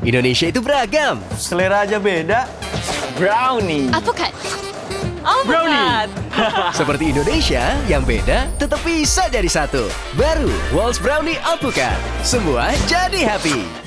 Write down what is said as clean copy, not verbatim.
Indonesia itu beragam. Selera aja beda. Brownie. Alpukat. Brownie. Seperti Indonesia, yang beda tetap bisa jadi satu. Baru Walls Brownie Alpukat. Semua jadi happy.